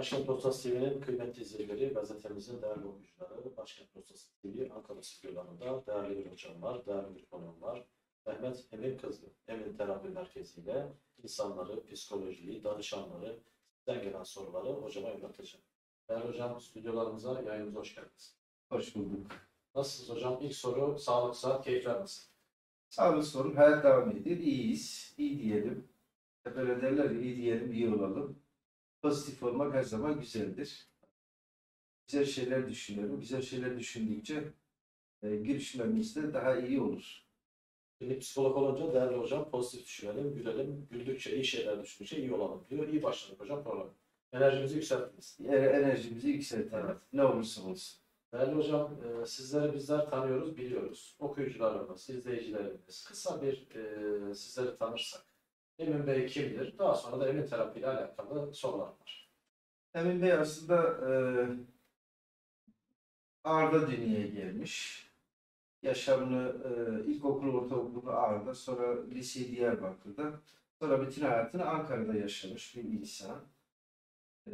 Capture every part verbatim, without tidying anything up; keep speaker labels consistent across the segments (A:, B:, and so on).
A: Başkent Postası T V'nin kıymetli izleyicileri, gazetemizin değerli okuyucuları, Başkent Postası T V Ankara stüdyolarında değerli bir hocam var, değerli bir konuğum var. Mehmet Emin Kızlı, Emin Terapi Merkezi ile insanları, psikolojiyi, danışanları, sizden gelen soruları hocama yönelteceğim. Değerli hocam, stüdyolarımıza, yayınımıza hoş geldiniz.
B: Hoş bulduk.
A: Nasılsınız hocam? İlk soru, sağlık, saat, keyifler nasıl?
B: Sağlık sorun, hayat devam ediyor. İyiyiz, iyi diyelim. Hep öyle derler ya, iyi diyelim, iyi olalım. Pozitif olmak her zaman güzeldir. Güzel şeyler düşünüyorum. Güzel şeyler düşündükçe e, görüşmemiz de daha iyi olur.
A: Şimdi psikolog olunca değerli hocam pozitif düşünelim, gülelim, güldükçe iyi şeyler düşündükçe iyi olalım diyor. İyi başladık hocam program. Enerjimizi yükselttiniz.
B: E, enerjimizi yükseltelim.
A: Evet.
B: Ne olursa olsun.
A: Değerli hocam, e, sizleri bizler tanıyoruz, biliyoruz. Okuyucularımız, izleyicilerimiz, kısa bir e, sizleri tanırsak. Emin Bey kimdir? Daha sonra da Emin Terapi ile alakalı sorular var.
B: Emin Bey aslında e, Ağrı'da dünyaya gelmiş. Yaşamını e, ilkokul, ortaokulu Ağrı'da, sonra liseyi Diyarbakır'da, sonra bütün hayatını Ankara'da yaşamış bir insan. E,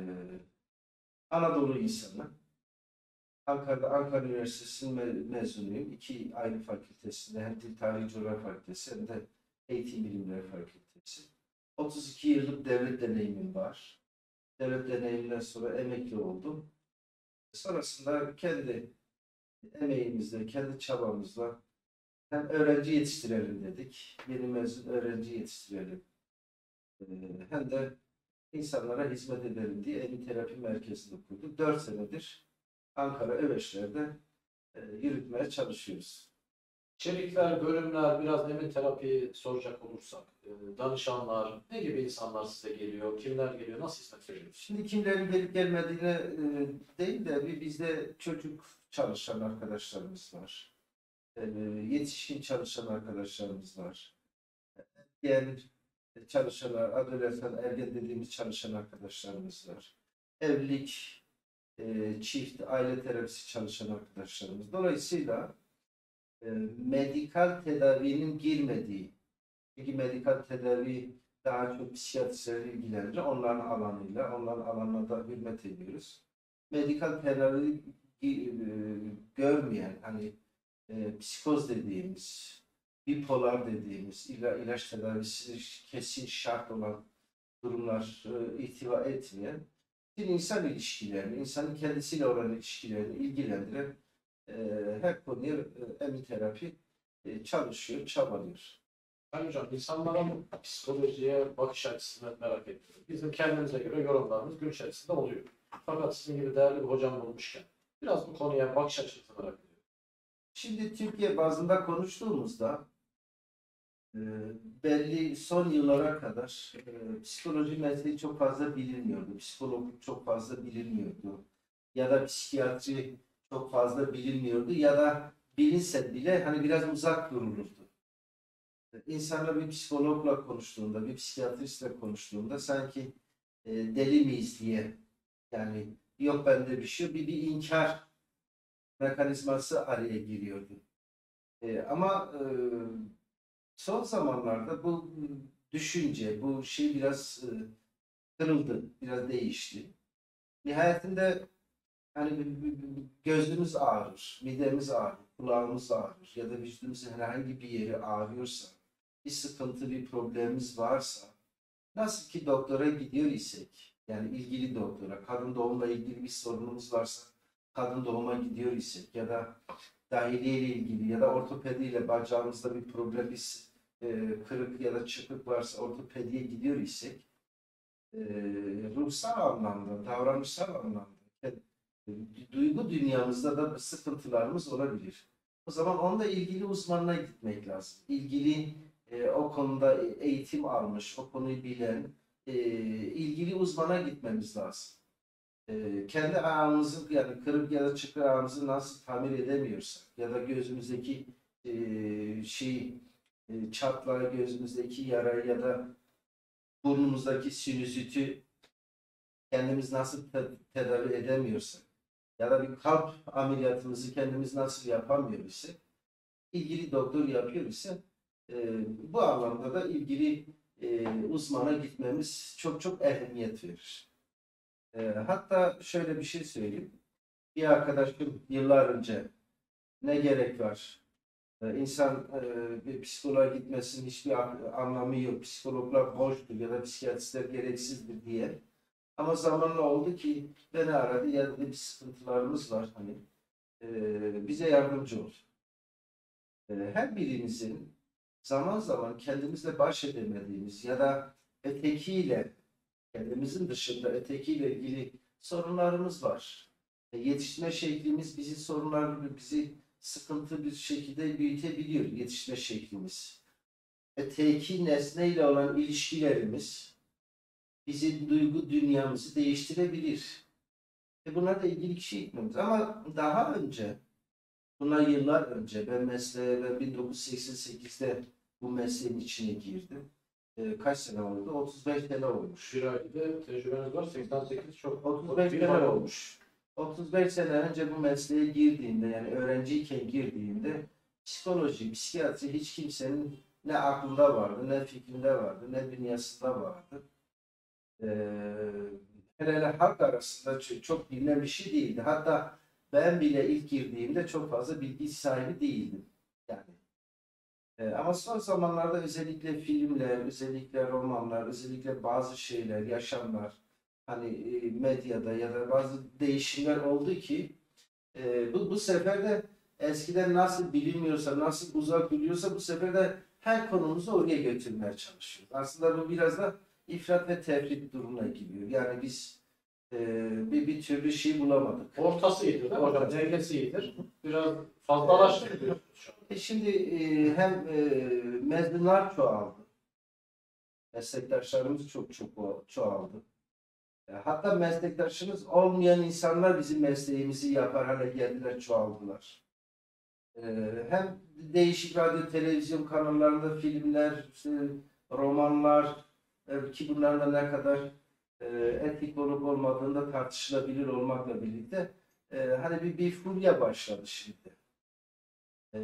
B: Anadolu insanı. Ankara'da Ankara Üniversitesi'nin mezunuyum. İki ayrı fakültesinde, hem Dil Tarihi Coğrafya Fakültesi hem de Eğitim Bilimleri Fakültesi. otuz iki yıllık devlet deneyimim var. Devlet deneyiminden sonra emekli oldum. Sonrasında kendi emeğimizle, kendi çabamızla hem öğrenci yetiştirelim dedik. Yeni mezun öğrenci yetiştirelim. Ee, Hem de insanlara hizmet edelim diye Emin Terapi Merkezi'ni kurduk. Dört senedir Ankara Öveçler'de e, yürütmeye çalışıyoruz.
A: İçerikler, bölümler, biraz Emin Terapiyi soracak olursak, e, danışanlar, ne gibi insanlar size geliyor, kimler geliyor, nasıl hizmet veriyorsunuz?
B: Şimdi kimlerin gelip gelmediğine e, değil de bir bizde çocuk çalışan arkadaşlarımız var. E, yetişkin çalışan arkadaşlarımız var. Yani çalışanlar, adolesan, ergen dediğimiz çalışan arkadaşlarımız var. Evlilik, e, çift, aile terapisi çalışan arkadaşlarımız. Dolayısıyla e, medikal tedavinin girmediği, çünkü medikal tedavi daha çok psikiyatristleri ilgilendirir. Onların alanıyla, onların alanına da hürmet ediyoruz. Medikal tedavi e, görmeyen, hani e, psikoz dediğimiz, bipolar dediğimiz, ila, ilaç tedavisi kesin şart olan durumlar e, ihtiva etmeyen, bir insan ilişkilerini, insanın kendisiyle olan ilişkilerini ilgilendiren e, her konuya e, Emin Terapi e, çalışıyor, çabalıyor.
A: Ben hocam, insanların psikolojiye bakış açısını merak ediyorum. Bizim kendimize göre yorumlarımız gün içerisinde oluyor. Fakat sizin gibi değerli bir hocam bulmuşken biraz bu konuya bakış açısını merak ediyorum.
B: Şimdi Türkiye bazında konuştuğumuzda e, belli son yıllara kadar e, psikoloji mesleği çok fazla bilinmiyordu. Psikolog çok fazla bilinmiyordu. Ya da psikiyatri çok fazla bilinmiyordu. Ya da bilinse bile hani biraz uzak durulurdu. İnsanla bir psikologla konuştuğunda, bir psikiyatristle konuştuğunda sanki e, deli miyiz diye, yani yok bende bir şey, bir, bir inkar mekanizması araya giriyordu. E, ama e, son zamanlarda bu düşünce, bu şey biraz e, kırıldı, biraz değişti. Nihayetinde hani gözümüz ağrır, midemiz ağrır, kulağımız ağrır ya da vücudumuzun herhangi bir yeri ağrıyorsa, bir sıkıntı, bir problemimiz varsa, nasıl ki doktora gidiyor isek, yani ilgili doktora, kadın doğumla ilgili bir sorunumuz varsa kadın doğuma gidiyor isek ya da dahiliye ile ilgili ya da ortopediyle bacağımızda bir problem, bir e, kırık ya da çıkık varsa ortopediye gidiyor isek, e, ruhsal anlamda, davranışsal anlamda, e, duygu dünyamızda da sıkıntılarımız olabilir. O zaman onunla ilgili uzmanına gitmek lazım. İlgili e, o konuda eğitim almış, o konuyu bilen, e, ilgili uzmana gitmemiz lazım. E, kendi ayağımızı, yani kırık ya da çıkık ayağımızı nasıl tamir edemiyorsak ya da gözümüzdeki e, şey e, çatlağı, gözümüzdeki yara ya da burnumuzdaki sinüziti kendimiz nasıl te tedavi edemiyorsak ya da bir kalp ameliyatımızı kendimiz nasıl yapamıyor ise, ilgili doktor yapıyor ise e, bu anlamda da ilgili e, uzmana gitmemiz çok çok ehemmiyet verir. E, hatta şöyle bir şey söyleyeyim. Bir arkadaşım yıllar önce ne gerek var? E, insan e, bir psikoloğa gitmesinin hiçbir a- anlamı yok. Psikologlar boştur ya da psikiyatristler gereksizdir diye. Ama zamanla oldu ki beni aradı. Ya dedi bir sıkıntılarımız var. Hani e, bize yardımcı ol. E, her birimizin zaman zaman kendimizle baş edemediğimiz ya da ötekiyle, kendimizin dışında ötekiyle ilgili sorunlarımız var. E, yetişme şeklimiz bizi sorunlar, bizi sıkıntı bir şekilde büyütebiliyor yetişme şeklimiz. Öteki nesneyle olan ilişkilerimiz bizim duygu dünyamızı değiştirebilir. E buna da ilgili kişi gitmemiz. Ama daha önce, buna yıllar önce ben mesleğe ben bin dokuz yüz seksen sekizde bu mesleğin içine girdim. E, kaç sene oldu? otuz beş sene olmuş.
A: Bir ayda tecrübeniz var. seksen sekiz çok.
B: otuz beş
A: bir
B: sene
A: ay
B: olmuş. otuz beş sene önce bu mesleğe girdiğimde yani öğrenciyken girdiğimde psikoloji, psikiyatri hiç kimsenin ne aklında vardı, ne fikrinde vardı, ne dünyasında vardı. Ee, hele hele halk arasında çok, çok bilinen bir şey değildi. Hatta ben bile ilk girdiğimde çok fazla bilgi sahibi değildim. Yani. Ee, ama son zamanlarda özellikle filmler, özellikle romanlar, özellikle bazı şeyler, yaşamlar, hani e, medyada ya da bazı değişimler oldu ki e, bu, bu sefer de eskiden nasıl bilinmiyorsa, nasıl uzak biliyorsa bu sefer de her konumuzu oraya götürmeye çalışıyoruz. Aslında bu biraz da ifrat ve tefrit durumuna giriyor. Yani biz e, bir, bir türlü şey bulamadık.
A: Ortası iyidir değil mi hocam?
B: Ortası.
A: Dengesi iyidir. Biraz fazlalaştı mı diyorsunuz şu an?
B: E şimdi e, hem e, mezunlar çoğaldı. Meslektaşlarımız çok çok o- çoğaldı. E, Hatta meslektaşımız olmayan insanlar bizim mesleğimizi yapar hale geldiler, çoğaldılar. E, Hem değişik radyo, televizyon kanallarında filmler, işte romanlar e, ki bunların da ne kadar e, etik olup olmadığında tartışılabilir olmakla birlikte e, hani bir, bir furya başladı şimdi. E,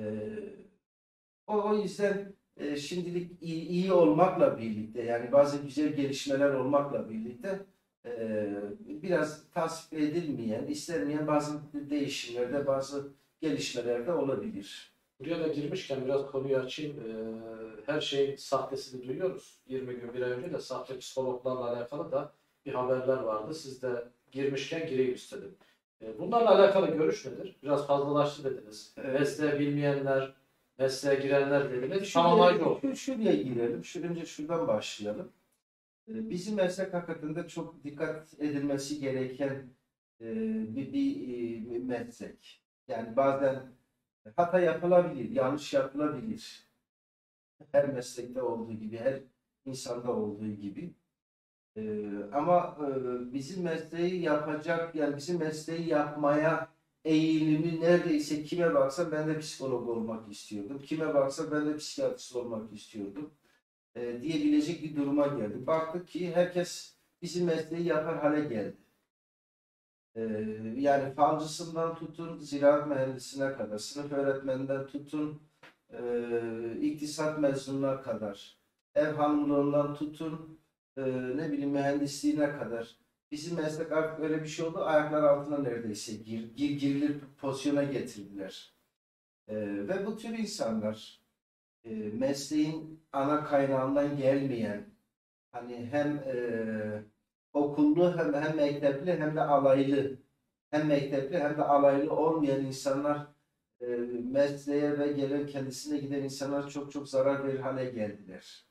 B: O, o yüzden e, şimdilik iyi, iyi olmakla birlikte yani bazı güzel gelişmeler olmakla birlikte e, biraz tasvip edilmeyen, istenmeyen bazı değişimlerde, bazı gelişmelerde olabilir.
A: Buraya da girmişken biraz konuyu açayım. Ee, her şeyin sahtesini duyuyoruz. yirmi gün, bir ay önce de sahte psikologlarla alakalı da bir haberler vardı. Siz de girmişken gireyim istedim. Ee, bunlarla alakalı görüş nedir? Biraz fazlalaştı dediniz.
B: Evet.
A: Mesleğe bilmeyenler, mesleğe girenler dediniz.
B: Şuraya,
A: Tamamlayıcı oldu.
B: şu- şuraya girelim. Şu, önce şuradan başlayalım. E, Bizim meslek hakikaten çok dikkat edilmesi gereken e, bir, bir, e, bir meslek. Yani bazen hata yapılabilir, yanlış yapılabilir. Her meslekte olduğu gibi, her insanda olduğu gibi. Ee, ama e, bizim mesleği yapacak, yani bizim mesleği yapmaya eğilimi neredeyse kime baksa ben de psikolog olmak istiyordum. Kime baksa ben de psikiyatrist olmak istiyordum. Ee, diyebilecek bir duruma geldi. Baktık ki herkes bizim mesleği yapar hale geldi. Ee, yani falcısından tutun ziraat mühendisine kadar, sınıf öğretmeninden tutun e, iktisat mezununa kadar, ev hanımlığından tutun e, ne bileyim mühendisliğine kadar. Bizim meslek artık öyle bir şey oldu. Ayaklar altına neredeyse gir, gir, girilir pozisyona getirdiler. E, ve bu tür insanlar e, mesleğin ana kaynağından gelmeyen, hani hem e, okullu hem, hem mektepli hem de alaylı, hem mektepli hem de alaylı olmayan insanlar e, mesleğe ve gelen kendisine giden insanlar çok çok zarar verir hale geldiler.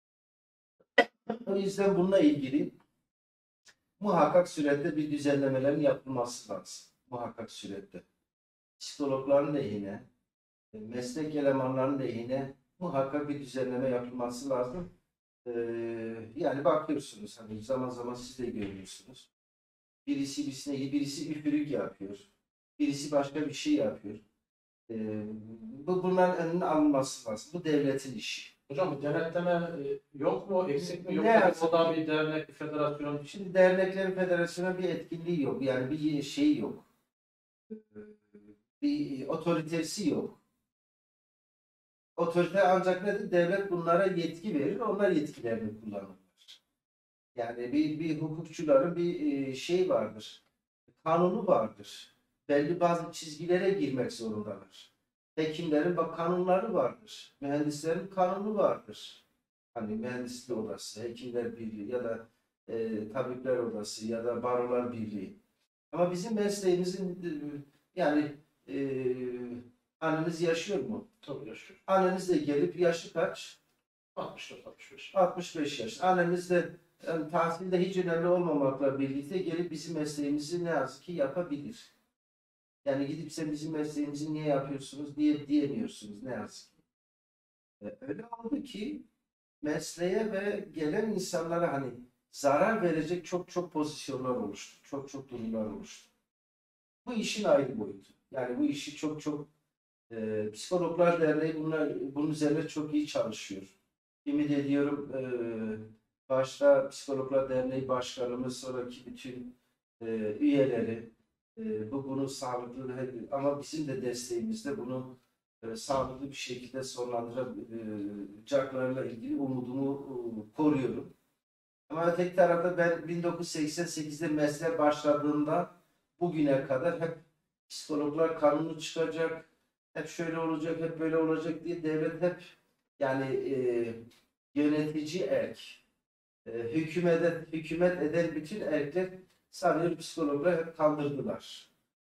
B: O yüzden bununla ilgili muhakkak surette bir düzenlemelerin yapılması lazım. Muhakkak surette. Psikologların lehine, e, meslek elemanlarının lehine muhakkak bir düzenleme yapılması lazım. Ee, yani bakıyorsunuz hani zaman zaman siz de görüyorsunuz. Birisi birisine birisi üfürük yapıyor. Birisi başka bir şey yapıyor. Ee, bu bunların önünün alınması lazım. Bu devletin işi.
A: Hocam bir denetleme e, yok mu? Eksik mi?
B: Ne
A: Yoksa
B: yazık
A: o da bir dernek, bir federasyon.
B: Şimdi derneklerin federasyona bir etkinliği yok. Yani bir şey yok. Bir otoritesi yok. Otorite ancak nedir? Devlet bunlara yetki verir. Onlar yetkilerini kullanırlar. Yani bir, bir hukukçuların bir e, şey vardır. Kanunu vardır. Belli bazı çizgilere girmek zorundalar. Hekimlerin bak kanunları vardır. Mühendislerin kanunu vardır. Hani mühendislik odası, hekimler birliği ya da e, tabipler odası ya da barolar birliği. Ama bizim mesleğimizin e, yani e, anneniz yaşıyor mu?
A: Tabii yaşıyor.
B: Anneniz de gelip yaşı kaç?
A: altmış dört altmış beş.
B: altmış beş yaş. Annemiz de yani tahsilde hiç önemli olmamakla birlikte gelip bizim mesleğimizi ne yazık ki yapabilir. Yani gidip sen bizim mesleğimizi niye yapıyorsunuz diye diyemiyorsunuz ne yazık ki. E, Öyle oldu ki mesleğe ve gelen insanlara hani zarar verecek çok çok pozisyonlar oluştu. Çok çok durumlar oluştu. Bu işin ayrı boyutu. Yani bu işi çok çok e, Psikologlar Derneği bunlar, bunun üzerine çok iyi çalışıyor. Ümit ediyorum e, başta Psikologlar Derneği Başkanımız, sonraki bütün e, üyeleri e, bu bunu sağlıklı ama bizim de desteğimizle bunu e, sağlıklı bir şekilde sonlandıracaklarla ilgili umudumu e, koruyorum. Ama öteki tarafta ben bin dokuz yüz seksen sekizde mesleğe başladığımda bugüne kadar hep psikologlar kanunu çıkacak, hep şöyle olacak, hep böyle olacak diye devlet hep yani e, yönetici erk, e, hükümet, hükümet eden bütün erkekler sanıyorum psikologlar hep kandırdılar.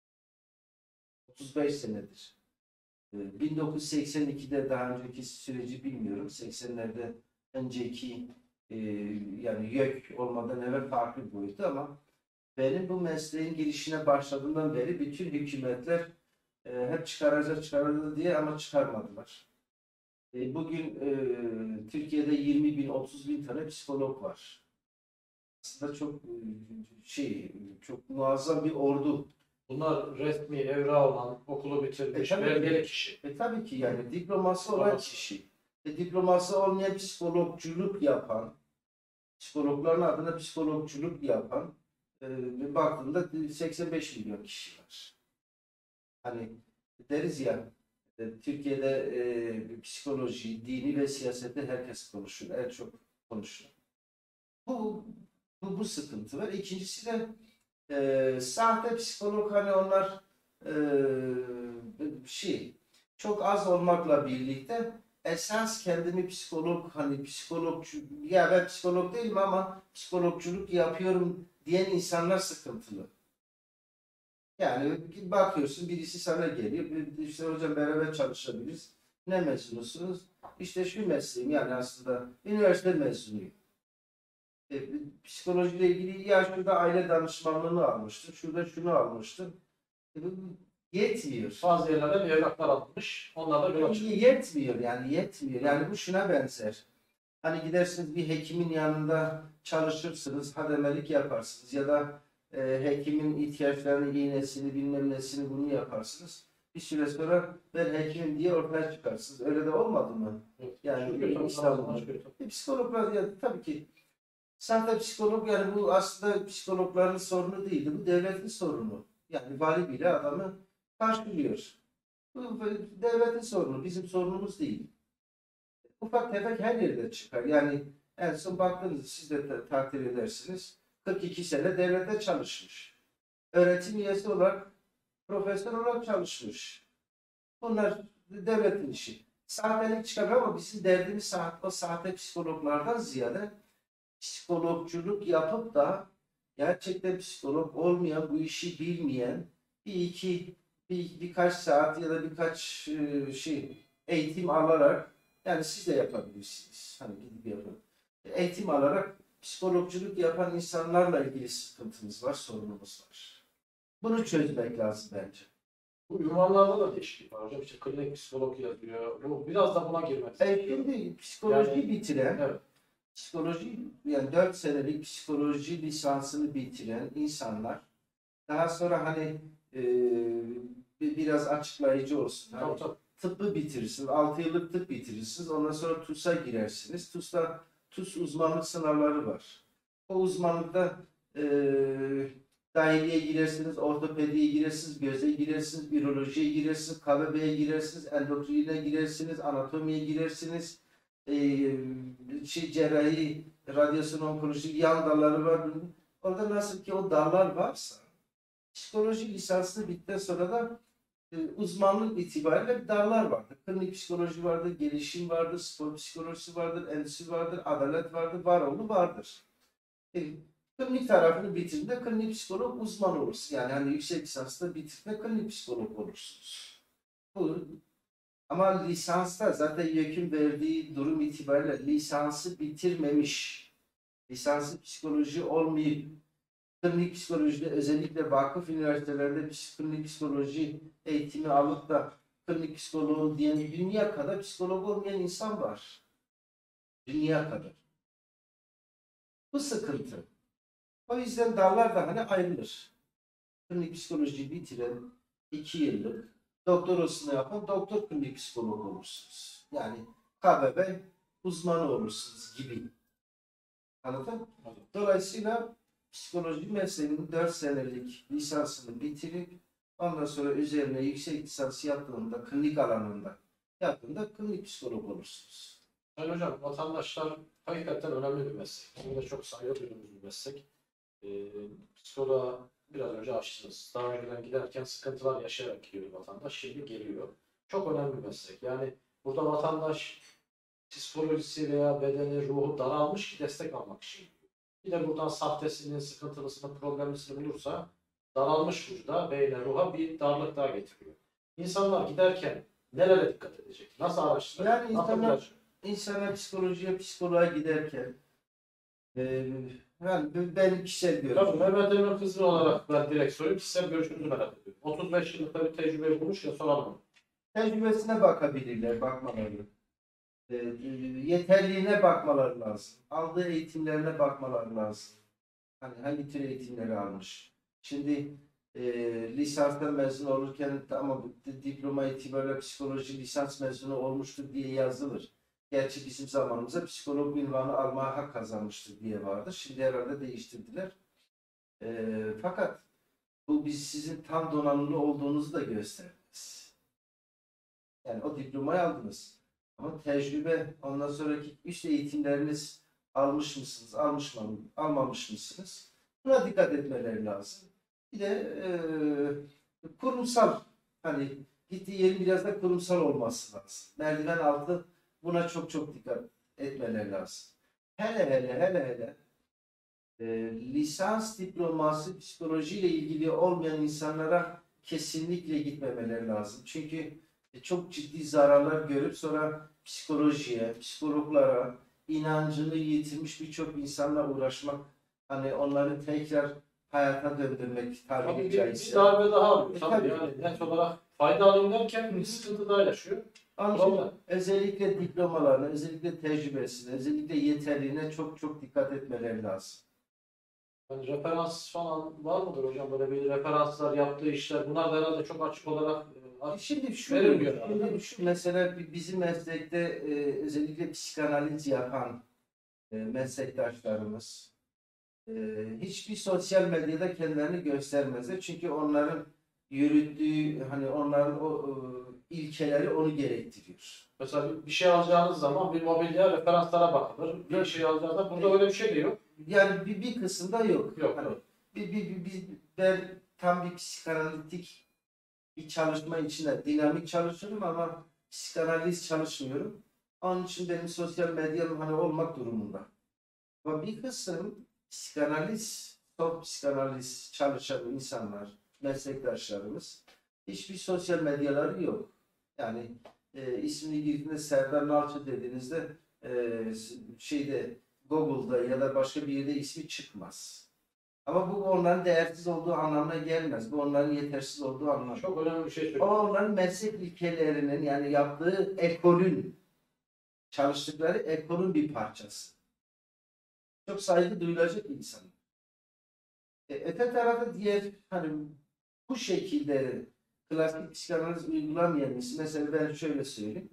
B: otuz beş senedir. E, bin dokuz yüz seksen ikide daha önceki süreci bilmiyorum. seksenlerde önceki e, yani YÖK olmadan evvel farklı bir boyutu ama benim bu mesleğin girişine başladığımdan beri bütün hükümetler e, hep çıkaracak çıkaracak diye ama çıkarmadılar. E, bugün e, Türkiye'de yirmi bin otuz bin tane psikolog var. Aslında çok e, şey çok muazzam bir ordu.
A: Bunlar resmi evrağı olan, okulu bitirmiş,
B: E, tabii
A: belgeli
B: ki.
A: kişi.
B: E, tabii ki yani diploması olan
A: Diploması.
B: kişi. E, diploması olmayan psikologculuk yapan, psikologların adına psikologculuk yapan e, baktığında seksen beş milyon kişi var. Hani deriz ya e, Türkiye'de e, psikoloji, dini ve siyasette herkes konuşur. En çok konuşur. Bu, bu, bu sıkıntı var. İkincisi de e, sahte psikolog hani onlar e, şey çok az olmakla birlikte esas kendimi psikolog hani psikologcu ya ben psikolog değilim ama psikologculuk yapıyorum diyen insanlar sıkıntılı. Yani bakıyorsun birisi sana geliyor. İşte hocam beraber çalışabiliriz. Ne mezunusunuz? İşte şu mesleğim yani aslında üniversite mezunuyum. E, psikolojiyle ilgili ya şurada aile danışmanlığını almıştım. Şurada şunu almıştım. E, bu yetmiyor.
A: Bazı yerlerde bir evraklar atmış. Onlar da yola çıkıyor.
B: Yetmiyor yani yetmiyor. Yani bu şuna benzer. Hani gidersiniz bir hekimin yanında çalışırsınız, hademelik yaparsınız ya da e, hekimin ihtiyaçlarını, iğnesini, bilmem nesini bunu yaparsınız. Bir süre sonra ben hekimim diye ortaya çıkarsınız. Öyle de olmadı mı?
A: Evet.
B: Yani
A: Şükür tabii,
B: İstanbul'da.
A: şükür tabii.
B: E, psikologlar ya tabii ki sahte psikolog yani bu aslında psikologların sorunu değildi. Bu devletin sorunu. Yani vali bile adamı karşılıyor. Bu devletin sorunu. Bizim sorunumuz değil. Ufak tefek her yerde çıkar. Yani en son baktığınız siz de ta- takdir edersiniz. kırk iki sene devlette çalışmış. Öğretim üyesi olarak, profesör olarak çalışmış. Bunlar devletin işi. Sahtelik çıkar ama bizim derdimiz saat, o sahte psikologlardan ziyade psikologculuk yapıp da gerçekten psikolog olmayan, bu işi bilmeyen bir iki bir, birkaç saat ya da birkaç e, şey eğitim alarak yani siz de yapabilirsiniz. Hani gidip yapın. Eğitim alarak psikologculuk yapan insanlarla ilgili sıkıntımız var, sorunumuz var. Bunu çözmek lazım bence.
A: Bu ünvanlarda da değişiklik var hocam. İşte klinik psikolog yazıyor. Bu biraz da buna girmek
B: E,
A: istiyor.
B: şimdi psikoloji
A: Yani-
B: bitiren,
A: Evet.
B: psikoloji yani dört senelik psikoloji lisansını bitiren insanlar daha sonra hani e, bir- biraz açıklayıcı olsun. Hani
A: Tabii, tabii.
B: tıbbı bitirirsiniz. altı yıllık tıp bitirirsiniz. Ondan sonra TUS'a girersiniz. TUS'ta TUS uzmanlık sınavları var. O uzmanlıkta e, dahiliye girersiniz, ortopediye girersiniz, göze girersiniz, ürolojiye girersiniz, K B B'ye girersiniz, endokrine girersiniz, anatomiye girersiniz. e, şey, cerrahi, radyasyon onkoloji yan dalları var. Orada nasıl ki o dallar varsa, psikoloji lisansı bittikten sonra da e, uzmanlık itibariyle dallar vardır. Klinik psikoloji vardır, gelişim vardır, spor psikolojisi vardır, endüstri vardır, adalet vardır, varoğlu vardır. E, klinik tarafını bitirdiğinde klinik psikolog uzman olursun. Yani hani yüksek lisansda bitirdiğinde klinik psikolog olursunuz. Bu, ama lisansta zaten YÖK'ün verdiği durum itibariyle lisansı bitirmemiş, lisansı psikoloji olmayıp klinik psikolojide özellikle vakıf üniversitelerinde klinik psikoloji eğitimi alıp da klinik psikoloğu diyen dünya kadar psikolog olmayan insan var. Dünya kadar. Bu sıkıntı. O yüzden dallar da hani ayrılır. Klinik psikoloji bitiren iki yıllık doktorasını yapan doktor klinik psikolog olursunuz. Yani K B B uzmanı olursunuz gibi. Anladın mı? Dolayısıyla psikoloji mesleğinin dört senelik lisansını bitirip ondan sonra üzerine yüksek lisans yaptığında klinik alanında yaptığında klinik psikolog olursunuz.
A: Sayın hocam, vatandaşlar hakikaten önemli bir meslek. Bizim de çok saygı duyduğumuz bir meslek. Ee, psikoloğa biraz önce açtınız. Daha önceden giderken sıkıntılar yaşayarak gidiyor vatandaş. Şimdi geliyor. Çok önemli bir meslek. Yani burada vatandaş psikolojisi veya bedeni, ruhu daralmış ki destek almak için. Bir de buradan sahtesini, sıkıntılısını, problemlisini bulursa daralmış vücuda, beyne, ruha bir darlık daha getiriyor. İnsanlar giderken nerelere dikkat edecek? Nasıl araştıracak?
B: Yani
A: Nasıl
B: insanlar,
A: bulacak?
B: insana psikolojiye, psikoloğa giderken e, yani ben kişisel
A: Tabii
B: görüşüm.
A: Mehmet Emin Kızı olarak ben direkt sorayım. Kişisel görüşünüzü merak ediyorum. otuz beş yıllık bir tecrübe bulmuşken soralım.
B: Tecrübesine bakabilirler, bakmaları. E, yeterliğine bakmaları lazım. Aldığı eğitimlerine bakmaları lazım. Hani hangi tür eğitimleri almış. Şimdi e, lisanstan mezun olurken ama diploma itibariyle psikoloji lisans mezunu olmuştur diye yazılır. Gerçi bizim zamanımızda psikolog ünvanı almaya hak kazanmıştır diye vardı. Şimdi herhalde değiştirdiler. E, fakat bu biz sizin tam donanımlı olduğunuzu da göstermez. Yani o diplomayı aldınız. Ama tecrübe, ondan sonraki üst eğitimleriniz almış mısınız, almış mı, almamış mısınız? Buna dikkat etmeleri lazım. Bir de e, kurumsal, hani gittiği yerin biraz da kurumsal olması lazım. Merdiven altı buna çok çok dikkat etmeleri lazım. Hele hele hele hele e, lisans diploması psikolojiyle ilgili olmayan insanlara kesinlikle gitmemeleri lazım. Çünkü e, çok ciddi zararlar görüp sonra psikolojiye, psikologlara inancını yitirmiş birçok insanla uğraşmak, hani onları tekrar hayata döndürmek
A: Tabii
B: tabiri
A: bir, bir
B: caizse.
A: darbe daha alıyor.
B: E,
A: Tabii,
B: tabii.
A: yani net olarak fayda alayım derken bir sıkıntı daha yaşıyor.
B: Onun
A: Problem.
B: için özellikle diplomalarına, özellikle tecrübesine, özellikle yeterliğine çok çok dikkat etmeleri lazım.
A: Yani referans falan var mıdır hocam? Böyle bir referanslar yaptığı işler. Bunlar da herhalde çok açık olarak e, aç-
B: Şimdi şu,
A: verilmiyor herhalde.
B: şimdi şu mesela bi- bizim meslekte e, özellikle psikanaliz yapan e, meslektaşlarımız e, hiçbir sosyal medyada kendilerini göstermezler. Çünkü onların yürüttüğü, hani onların o e, ilkeleri onu gerektiriyor.
A: Mesela bir, bir şey alacağınız zaman bir mobilya referanslara bakılır. Bir
B: Evet.
A: şey alacağınızda burada öyle bir şey de yok.
B: Yani bir, bir kısımda yok.
A: Yok,
B: Hani
A: yok.
B: bir, bir, bir, bir- ben tam bir psikanalitik bir çalışma içinde dinamik çalışırım ama psikanaliz çalışmıyorum. Onun için benim sosyal medyam hani olmak durumunda. Ama bir kısım psikanaliz, soft psikanaliz çalışan insanlar, meslektaşlarımız hiçbir sosyal medyaları yok. Yani e, ismini girdiğinde Serdar Nalçı dediğinizde e, şeyde Google'da ya da başka bir yerde ismi çıkmaz. Ama bu onların değersiz olduğu anlamına gelmez. Bu onların yetersiz olduğu anlamına.
A: Çok önemli bir şey
B: O
A: söylüyorsun.
B: onların meslek ilkelerinin yani yaptığı ekolün, çalıştıkları ekolün bir parçası. Çok saygı duyulacak insan. E, öte tarafta diğer hani bu şekilde klasik psikanaliz uygulamayan insan, mesela ben şöyle söyleyeyim.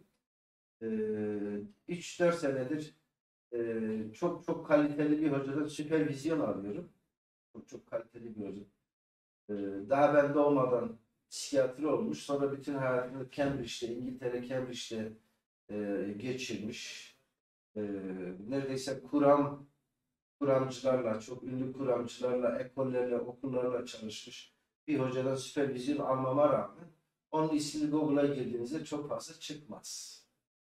B: üç dört senedir e, çok çok kaliteli bir hocadan süpervizyon alıyorum. Çok çok kaliteli bir hoca. E, daha ben doğmadan psikiyatri olmuş. Sonra bütün hayatını Cambridge'de, İngiltere Cambridge'de e, geçirmiş. e, neredeyse kuram kuramcılarla, çok ünlü kuramcılarla, ekollerle, okullarla çalışmış bir hocadan süpervizyon almama rağmen onun ismini Google'a girdiğinizde çok fazla çıkmaz.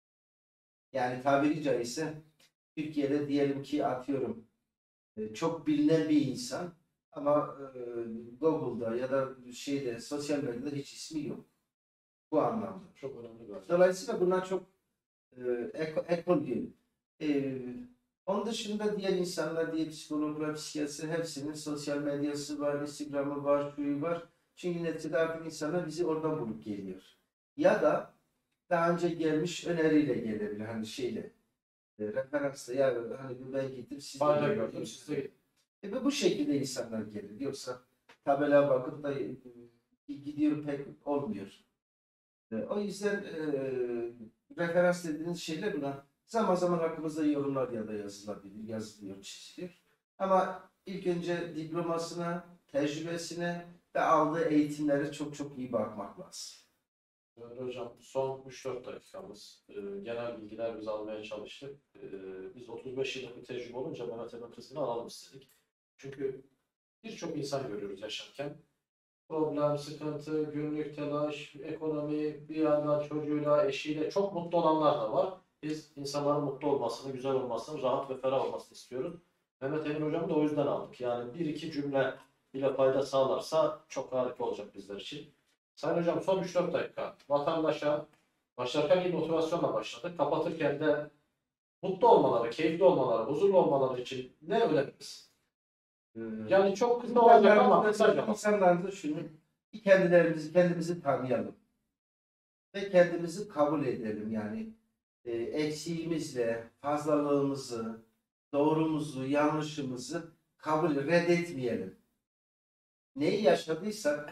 B: Yani tabiri caizse Türkiye'de diyelim ki atıyorum e, çok bilinen bir insan ama e, Google'da ya da şeyde sosyal medyada hiç ismi yok. Bu anlamda.
A: Çok önemli bir ayrıntı.
B: Dolayısıyla bunlar çok e, eko, ekol değil. E, onun dışında diğer insanlar, diğer psikologlar, psikiyatristler hepsinin sosyal medyası var, Instagram'ı var, şuyu var. Çünkü neticede artık insanlar bizi oradan bulup geliyor. Ya da daha önce gelmiş öneriyle gelebilir. Hani şeyle, e, referansla ya hani ben gittim siz de
A: Ben de
B: gelin.
A: gördüm, siz de gittim.
B: E, bu bu şekilde insanlar gelir. Yoksa tabela bakıp da e, gidiyor pek olmuyor. E, o yüzden e, referans dediğiniz şeyler buna zaman zaman hakkımızda yorumlar ya da yazılabilir, yazılıyor, çiziliyor. Ama ilk önce diplomasına, tecrübesine ve aldığı eğitimlere çok çok iyi bakmak lazım.
A: Evet hocam, son üç dört dakikamız. Ee, genel bilgiler biz almaya çalıştık. Ee, biz otuz beş yıllık bir tecrübe olunca Mehmet Emin kısmını alalım istedik. Çünkü birçok insan görüyoruz yaşarken. Problem, sıkıntı, günlük telaş, ekonomi, bir yandan çocuğuyla, eşiyle çok mutlu olanlar da var. Biz insanların mutlu olmasını, güzel olmasını, rahat ve ferah olmasını istiyoruz. Mehmet Emin hocam da o yüzden aldık. Yani bir iki cümle bile fayda sağlarsa çok harika olacak bizler için. Sayın hocam son üç dört dakika. Vatandaşa başlarken bir motivasyonla başladık. Kapatırken de mutlu olmaları, keyifli olmaları, huzurlu olmaları için ne öneririz?
B: Ee,
A: Yani çok kısa olacak ama kısaca.
B: İnsanlarımıza şunu, bir kendilerimizi, kendimizi tanıyalım. Ve kendimizi kabul edelim. Yani e, eksiğimizle, fazlalığımızı, doğrumuzu, yanlışımızı kabul, reddetmeyelim. Neyi yaşadıysak,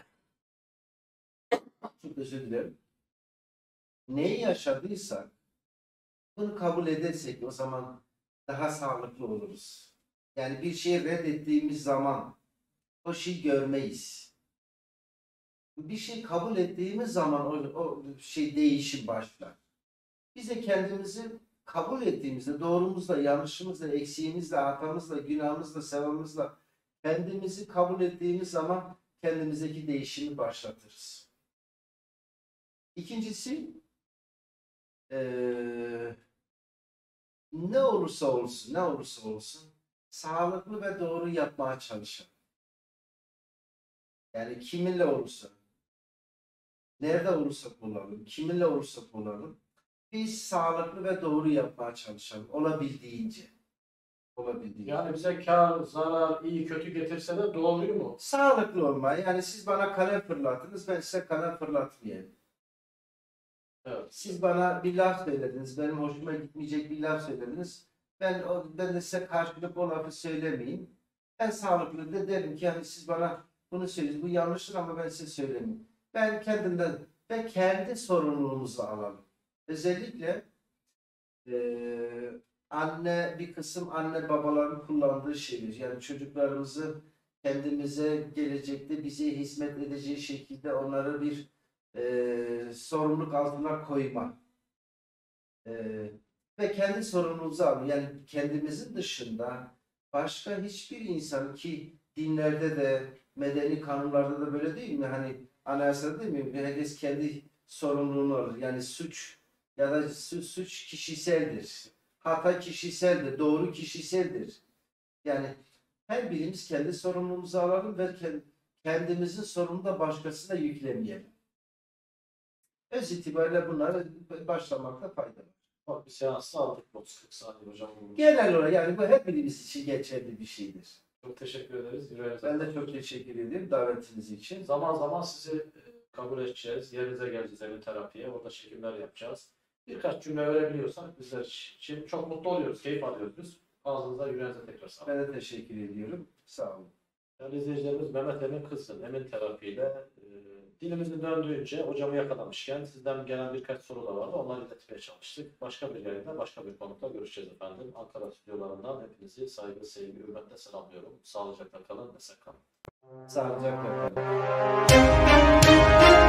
B: çok özür dilerim. Neyi yaşadıysak, bunu kabul edersek o zaman daha sağlıklı oluruz. Yani bir şeyi reddettiğimiz zaman o şeyi görmeyiz. Bir şey kabul ettiğimiz zaman o, o şey değişim başlar. Biz de kendimizi kabul ettiğimizde doğrumuzla, yanlışımızla, eksiğimizle, hatamızla, günahımızla, sevabımızla kendimizi kabul ettiğimiz zaman kendimizdeki değişimi başlatırız. İkincisi ee, ne olursa olsun, ne olursa olsun sağlıklı ve doğru yapmaya çalışalım. Yani kiminle olursa, nerede olursak olalım, kiminle olursak olalım, biz sağlıklı ve doğru yapmaya çalışalım. Olabildiğince. Olabildiğince.
A: Yani bize kar, zarar, iyi, kötü getirse de doğruyu mu?
B: Sağlıklı olma. Yani siz bana kalem fırlattınız, ben size kalem fırlatmayayım.
A: Evet.
B: Siz bana bir laf söylediniz, benim hoşuma gitmeyecek bir laf söylediniz. Ben, o, ben de size karşılık o lafı söylemeyeyim. Ben sağlıklı da derim ki yani siz bana bunu söylediniz, bu yanlıştır ama ben size söylemeyeyim. Ben kendimden ve kendi sorumluluğumuzu alalım. Özellikle eee anne bir kısım anne babaların kullandığı şeydir. Yani çocuklarımızı kendimize gelecekte bize hizmet edeceği şekilde onları bir e, sorumluluk altına koyma. E, ve kendi sorumluluğumuzu alma. Yani kendimizin dışında başka hiçbir insan ki dinlerde de medeni kanunlarda da böyle değil mi? Hani anayasada değil mi? Herkes kendi sorumluluğunu alır. Yani suç ya da su- suç kişiseldir. Hata kişiseldir. Doğru kişiseldir. Yani her birimiz kendi sorumluluğumuzu alalım ve kend- kendimizin sorumluluğunu da başkasına yüklemeyelim. Öz itibariyle bunlara başlamakta fayda var.
A: Bak bir seansta aldık otuz kırk saniye hocam.
B: Genel olarak yani bu hepimiz için geçerli bir şeydir.
A: Çok teşekkür ederiz. Yüreğinize
B: Ben de
A: sağlık.
B: çok teşekkür ederim davetiniz için.
A: Zaman zaman sizi e, kabul edeceğiz. Yerinize geleceğiz evin terapiye. Orada çekimler yapacağız. Birkaç cümle verebiliyorsak bizler için çok mutlu oluyoruz. Keyif alıyoruz biz. Ağzınıza yüreğinize tekrar sağlık.
B: Ben de teşekkür ediyorum. Sağ olun.
A: Değerli izleyicilerimiz Mehmet Emin Kızgın, Emin Terapi ile e, dilimizin döndüğünce hocamı yakalamışken sizden gelen birkaç soru da vardı. Onları iletmeye çalıştık. Başka bir yayında, başka bir konukta görüşeceğiz efendim. Ankara stüdyolarından hepinizi saygı, sevgi, hürmetle selamlıyorum. Sağlıcakla kalın, esen kalın.
B: Sağlıcakla kalın.